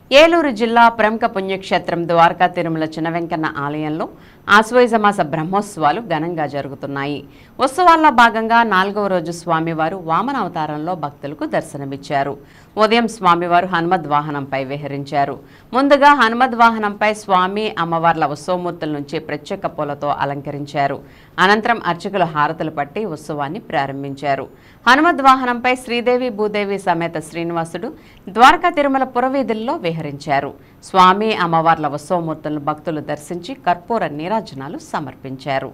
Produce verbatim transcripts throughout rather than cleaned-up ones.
ఏలూరు జిల్లా ప్రముఖ పుణ్యక్షేత్రం ద్వారకా తిరుమల చిన్న వెంకన్న ఆలయంలో ఆశ్వయుజమాస బ్రహ్మోత్సవాలు ఘనంగా జరుగుతున్నాయి. ఉత్సవాల్లో భాగంగా నాలుగవ రోజు స్వామివారు వామన అవతారంలో భక్తులకు దర్శనమిచ్చారు. ఉదయం స్వామివారు హనుమద్ వాహనంపై విహరించారు. ముందుగా హనుమద్ వాహనంపై స్వామి అమ్మవార్ల ఉత్సవమూర్తుల నుంచి ప్రత్యేక పూలతో అలంకరించారు. అనంతరం అర్చకులు హారతులు పట్టి ఉత్సవాన్ని ప్రారంభించారు. హనుమద్ వాహనంపై శ్రీదేవి భూదేవి సమేత శ్రీనివాసుడు ద్వారకా తిరుమల పురవీధుల్లో విహరించారు. స్వామి అమ్మవార్ల ఉత్సవమూర్తులను భక్తులు దర్శించి కర్పూర నీరాజనాలు సమర్పించారు.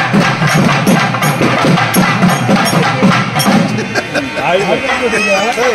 I